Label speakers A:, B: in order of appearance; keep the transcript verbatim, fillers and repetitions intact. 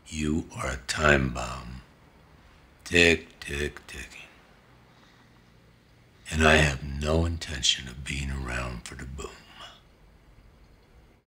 A: You are a time bomb. Tick, tick, ticking. And I have no intention of being around for the boom.